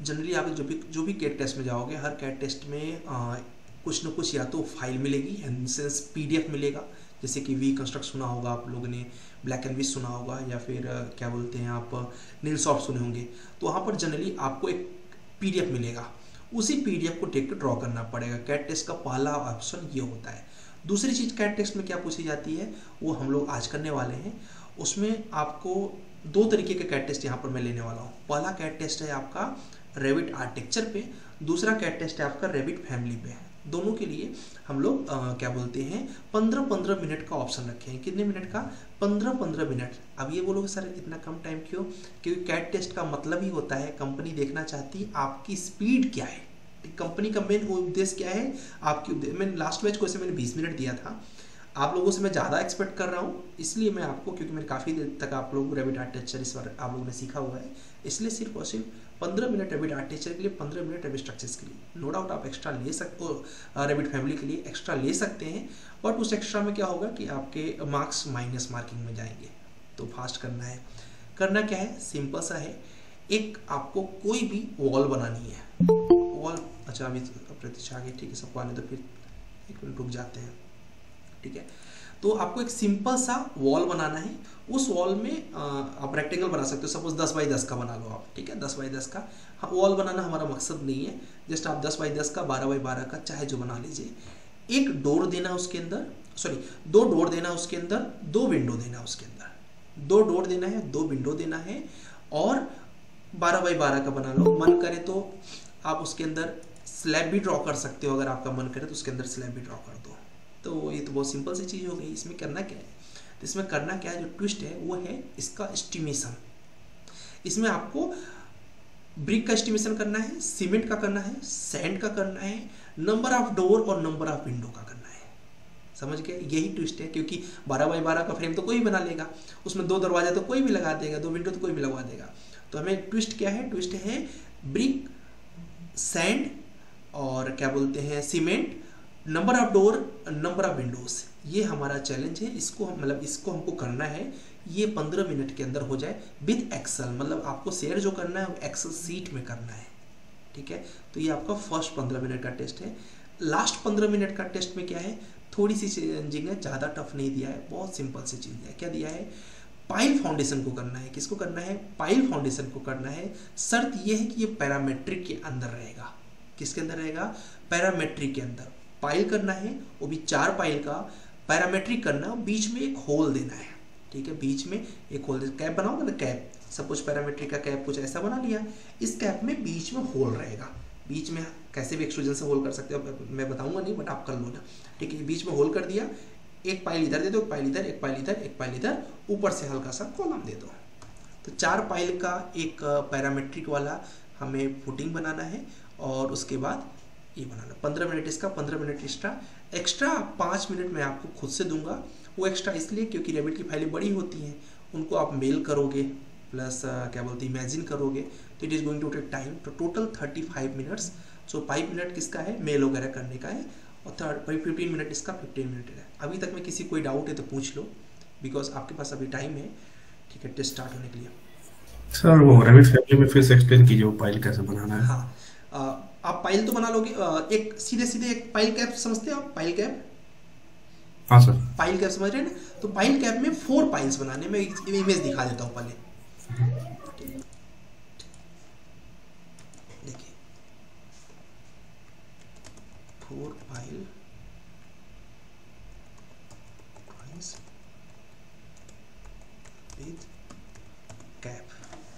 Generally आप जो भी कैट टेस्ट में जाओगे, हर कैट टेस्ट में कुछ न कुछ या तो फाइल मिलेगी, इन सेंस PDF मिलेगा, जैसे कि वी कंस्ट्रक्ट सुना होगा आप लोगों ने, ब्लैक एंड विच सुना होगा, या फिर क्या बोलते हैं आप नीलसॉफ्ट सुने होंगे। तो वहाँ पर जनरली आपको एक PDF मिलेगा, उसी PDF को टेक के ड्रॉ करना पड़ेगा। कैट टेस्ट का पहला ऑप्शन ये होता है। दूसरी चीज़ कैट टेस्ट में क्या पूछी जाती है वो हम लोग आज करने वाले हैं। उसमें आपको 2 तरीके के कैट टेस्ट यहाँ पर मैं लेने वाला हूँ। पहला कैट टेस्ट है आपका रेविट आर्किटेक्चर पे, दूसरा कैट टेस्ट है आपका रेविट फैमिली पे। दोनों के लिए हम लोग क्या बोलते हैं 15-15 मिनट का ऑप्शन रखे हैं। कितने मिनट का? 15-15 मिनट। अब ये बोलोगे सर इतना कम टाइम क्यों? क्योंकि कैट टेस्ट का मतलब ही होता है कंपनी देखना चाहती है आपकी स्पीड क्या है। कंपनी का मेन उद्देश्य क्या है आपकी। मैंने लास्ट बैच को मैंने 20 मिनट दिया था, आप लोगों से मैं ज़्यादा एक्सपेक्ट कर रहा हूँ, इसलिए मैं आपको, क्योंकि मैंने काफ़ी देर तक आप लोग रेविट आर्किटेक्चर इस बार आप लोगों ने सीखा हुआ है, इसलिए सिर्फ और सिर्फ 15 मिनट रेविट आर्किटेक्चर के लिए, 15 मिनट रेविट स्ट्रक्चर्स के लिए। नो डाउट आप एक्स्ट्रा ले सकते हो, रेविट फैमिली के लिए एक्स्ट्रा ले सकते हैं, बट उस एक्स्ट्रा में क्या होगा कि आपके मार्क्स माइनस मार्किंग में जाएंगे। तो फास्ट करना है। करना क्या है? सिंपल सा है, एक आपको कोई भी वॉल बनानी है। वॉल, अच्छा अभी प्रतीक्षा आ गई, ठीक है, सबको आने तो फिर 1 मिनट रुक जाते हैं, ठीक है। तो आपको एक सिंपल सा वॉल बनाना है। उस वॉल में आप रेक्टेंगल बना सकते हो, सपोज 10 बाई 10 का बना लो आप, ठीक है, 10 बाई 10 का। हाँ, वॉल बनाना हमारा मकसद नहीं है, जस्ट आप 10 बाई 10 का, 12 बाई 12 का, चाहे जो बना लीजिए। एक डोर देना उसके अंदर, सॉरी 2 डोर देना उसके अंदर, 2 विंडो देना उसके अंदर, 2 डोर देना है, 2 विंडो देना है, और 12 बाई 12 का बना लो। मन करे तो आप उसके अंदर स्लैब भी ड्रॉ कर सकते हो, अगर आपका मन करे तो उसके अंदर स्लैब भी ड्रॉ कर दो। तो ये तो बहुत सिंपल सी चीज़ हो गई। इसमें करना क्या है? तो इसमें करना क्या है, जो ट्विस्ट है वो है इसका एस्टिमेशन। इसमें आपको ब्रिक का एस्टिमेशन करना है, सीमेंट का करना है, सैंड का करना है, नंबर ऑफ डोर और नंबर ऑफ विंडो का करना है। समझ गए? यही ट्विस्ट है, क्योंकि 12 बाई 12 का फ्रेम तो कोई भी बना लेगा, उसमें 2 दरवाजा तो कोई भी लगा देगा, 2 विंडो तो कोई भी लगवा देगा। तो हमें ट्विस्ट क्या है? ट्विस्ट है ब्रिक, सैंड और क्या बोलते हैं cement, number of door, number of windows. ये हमारा चैलेंज है। इसको मतलब इसको हमको करना है, ये 15 मिनट के अंदर हो जाए विद एक्सेल। मतलब आपको शेयर जो करना है एक्सेल सीट में करना है, ठीक है। तो ये आपका फर्स्ट 15 मिनट का टेस्ट है। लास्ट 15 मिनट का टेस्ट में क्या है, थोड़ी सी चेंजिंग है, ज़्यादा टफ नहीं दिया है, बहुत सिंपल सी चीज़ है। क्या दिया है? पाइल फाउंडेशन को करना है। किसको करना है? पाइल फाउंडेशन को करना है। शर्त ये है कि ये पैरामेट्रिक के अंदर रहेगा। किसके अंदर रहेगा? पैरामेट्रिक के अंदर पाइल करना है, वो भी 4 पाइल का। पैरामेट्रिक करना, बीच में एक होल देना है, ठीक है, बीच में एक होल। कैप बनाओगे ना, कैप, सब कुछ पैरामेट्रिक का कैप कुछ ऐसा बना लिया, इस कैप में बीच में होल रहेगा। बीच में कैसे भी एक्सट्रूजन से होल कर सकते हो, मैं बताऊंगा नहीं, बट आप कर लो ना, ठीक है। बीच में होल कर दिया, एक पाइल इधर दे दो, एक पाइल इधर, एक पाइल इधर, एक पाइल इधर, ऊपर से हल्का सा कॉलम दे दो। तो 4 पाइल का एक पैरामेट्रिक वाला हमें फुटिंग बनाना है, और उसके बाद ये बनाना। 15 मिनट इसका, 15 मिनट एक्स्ट्रा 5 मिनट मैं आपको खुद से दूंगा। वो एक्स्ट्रा इसलिए क्योंकि रेविट की फाइलें बड़ी होती हैं, उनको आप मेल करोगे प्लस क्या बोलते हैं इमेजिन करोगे, तो it is going to take time. तो टोटल 35 मिनट्स। सो 5 मिनट किसका है? मेल वगैरह करने का है, और 15 मिनट इसका, 15 मिनट है। अभी तक में किसी कोई डाउट है तो पूछ लो, बिकॉज आपके पास अभी टाइम है, ठीक है, टेस्ट स्टार्ट होने के लिए। सर वो रेविट फैमिली में फिर से एक्सप्लेन कीजिए वो पाइल कैसे बनाना है। हाँ, आप पाइल तो बना लोगे। एक सीधे सीधे एक पाइल कैप समझते हो आप? पाइल कैप, हाँ सर। पाइल कैप समझ रहे हैं ना? तो पाइल कैप में 4 पाइल्स बनाने में इमेज दिखा देता हूँ पहले। देखिए 4 पाइल विद कैप।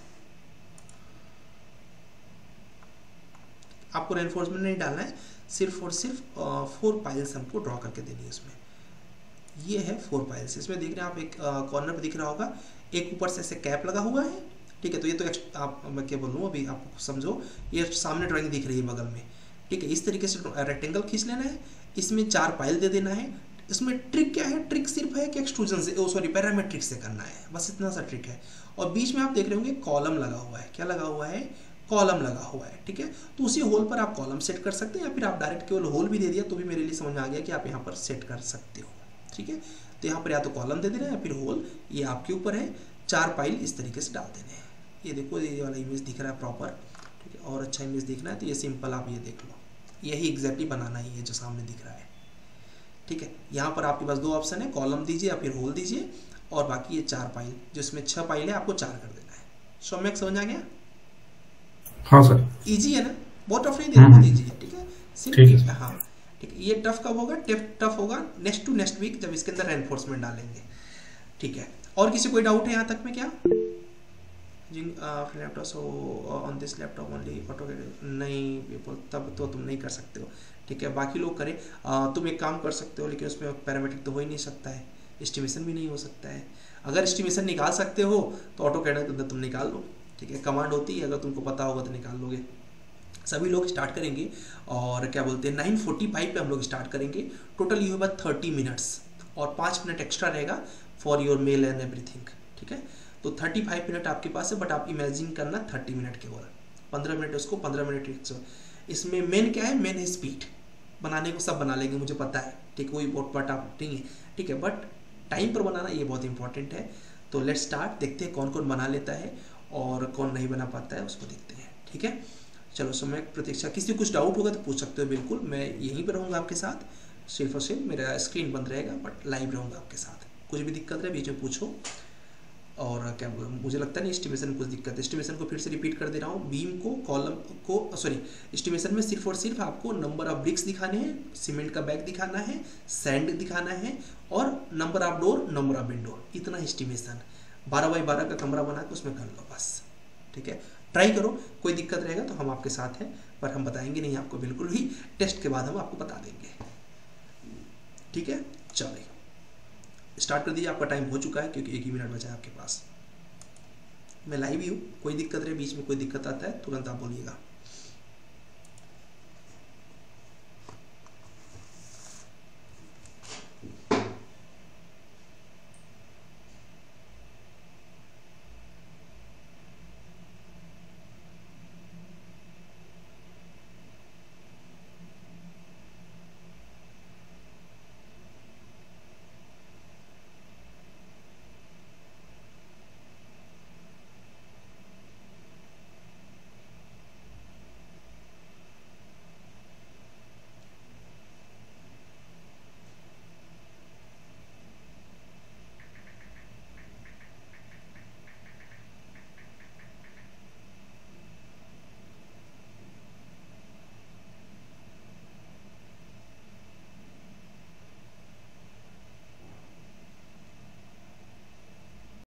आपको रेनफोर्समेंट नहीं डालना है, सिर्फ और सिर्फ 4 पाइल्स हमको ड्रॉ करके देनी है इसमें। ये है 4 पाइल्स। इसमें देख रहे हैं आप, एक कॉर्नर पे दिख रहा होगा, एक ऊपर से ऐसे कैप लगा हुआ है, ठीक है। तो ये तो आप, मैं क्या बोल रहा हूँ अभी आपको समझो, ये सामने ड्राइंग दिख रही है बगल में, ठीक है। इस तरीके से रेक्टेंगल खींच लेना है, इसमें 4 पाइल दे देना है। इसमें ट्रिक क्या है? ट्रिक सिर्फ है कि एक्सट्रूजन से, सॉरी पैरामेट्रिक से करना है, बस इतना सा ट्रिक है। और बीच में आप देख रहे होंगे कॉलम लगा हुआ है। क्या लगा हुआ है? कॉलम लगा हुआ है, ठीक है। तो उसी होल पर आप कॉलम सेट कर सकते हैं, या फिर आप डायरेक्ट केवल होल भी दे दिया तो भी मेरे लिए समझ में आ गया कि आप यहाँ पर सेट कर सकते हो, ठीक है। तो यहाँ पर या तो कॉलम दे देना है या फिर होल, ये आपके ऊपर है। 4 पाइल इस तरीके से डाल देने हैं। ये देखो, ये वाला इमेज दिख रहा है प्रॉपर, ठीक है। और अच्छा इमेज देखना है तो ये सिंपल आप ये देख लो, यही एग्जैक्टली बनाना ही है जो सामने दिख रहा है। ठीक है, यहाँ पर आपके पास दो ऑप्शन है, कॉलम दीजिए या फिर होल दीजिए, और बाकी ये 4 फाइल, जिसमें 6 फाइल है आपको 4 कर देना है। सौम्यक समझ आ गया? हाँ सर। इजी है ना, बहुत टफ नहीं दे रहा, बहुत इजी है। ठीक है, ठीक है सिर्फ सर। हाँ ठीक है। ये टफ कब होगा? टफ होगा नेक्स्ट टू नेक्स्ट वीक, जब इसके अंदर एनफोर्समेंट डालेंगे। ठीक है, और किसी कोई डाउट है यहाँ तक में क्या? Laptop so on this laptop only auto, नहीं तब तो तुम नहीं कर सकते हो। ठीक है, बाकी लोग करें, तुम एक काम कर सकते हो, लेकिन उसमें पैरामीट्रिक तो हो ही नहीं सकता है, एस्टिमेशन भी नहीं हो सकता है। अगर एस्टिमेशन निकाल सकते हो तो ऑटो कैड के अंदर तुम निकाल लो। ठीक है, कमांड होती है, अगर तुमको पता होगा तो निकाल लोगे। सभी लोग स्टार्ट करेंगे, और क्या बोलते हैं 9:45 पे हम लोग स्टार्ट करेंगे। टोटल ये होगा 30 मिनट्स, और 5 मिनट एक्स्ट्रा रहेगा for your mail and everything. ठीक है, तो 35 मिनट आपके पास है, बट आप इमेजिन करना 30 मिनट केवल, 15 मिनट उसको, 15 मिनट इसमें मेन क्या है? मेन है स्पीड। बनाने को सब बना लेंगे, मुझे पता है। ठीक, कोई बहुत बट आप नहीं है। ठीक है, बट टाइम पर बनाना ये बहुत इंपॉर्टेंट है। तो लेट्स स्टार्ट, देखते हैं कौन कौन बना लेता है और कौन नहीं बना पाता है, उसको देखते हैं। ठीक है, चलो समय प्रतीक्षा। किसी कुछ डाउट होगा तो पूछ सकते हो, बिल्कुल मैं यहीं पर रहूँगा आपके साथ, सिर्फ और सिर्फ मेरा स्क्रीन बंद रहेगा, बट लाइव रहूँगा आपके साथ। कुछ भी दिक्कत रहे बीच में पूछो। और क्या मुझे लगता नहीं एस्टिमेशन में कुछ दिक्कत है। एस्टिमेशन को फिर से रिपीट कर दे रहा हूँ, बीम को, कॉलम को, सॉरी, एस्टिमेशन में सिर्फ और सिर्फ आपको नंबर ऑफ ब्रिक्स दिखाने हैं, सीमेंट का बैग दिखाना है, सैंड दिखाना है, और number of door, number of window, इतना एस्टिमेशन। 12x12 का कमरा बना के उसमें कर लो बस। ठीक है, ट्राई करो, कोई दिक्कत रहेगा तो हम आपके साथ हैं, पर हम बताएंगे नहीं आपको बिल्कुल भी, टेस्ट के बाद हम आपको बता देंगे। ठीक है, चलिए स्टार्ट कर दीजिए, आपका टाइम हो चुका है, क्योंकि 1 ही मिनट बचा है आपके पास। मैं लाइव ही हूँ, कोई दिक्कत रहे बीच में, कोई दिक्कत आता है तुरंत आप बोलिएगा।